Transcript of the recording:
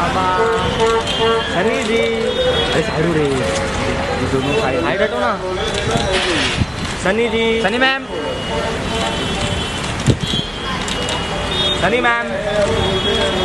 सनी जी, अरे साइड रे, ये दोनों साइड हटो ना। Sunny ji, Sunny ma'am, Sunny ma'am.